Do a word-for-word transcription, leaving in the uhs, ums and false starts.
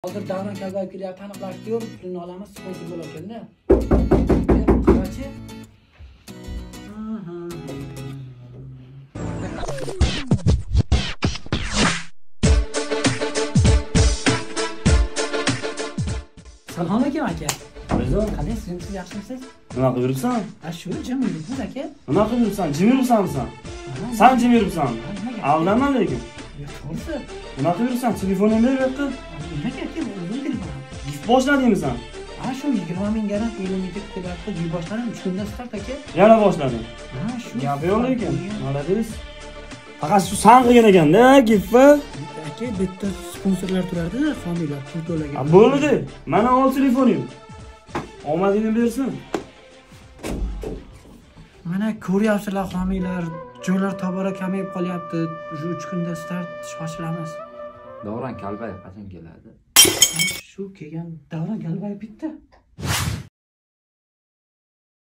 Hozir Davron Kalbayev kelyapti, aniq aktyor, pulini olamiz, sponsor bo'ladi-da. Qarachi. Salom alaykum aka. Aziz, qalaysiz, siz yaxshimisiz? nima qilib yuribsan? Ha, shu jim yuribmiz aka. Nima qilib yuribsan? Jim yuribsanmi sen? Sen jim yuribsan. Aldanma lekin. To'g'risi. Nima qilib yuribsan? Telefoningni ber yoqqa. Nimaga aka, uzun telefon. Gift boshladingmi sen? Ha, shu yigirma ming garant ellik ming kelyapti, uy boshladim, uch kunda start aka. Yana boshlading. Ha, shu. Gapi yo'q lekin. Malades. Faqat shu san qilgan ekan-da, giftni. Aka, bitta sponsorlar turardi, homiylar pul to'lagan. Ha, bo'ldi. Mana ol telefoning. Omadingni bersin. Mana ko'ryapsizlar homiylar, joylar tobora kamayib qolyapti. Shu uch kunda start shoshilamiz. Davron Kalbayev qachon keladi? Shu kelgan Davron Kalbayev bitta.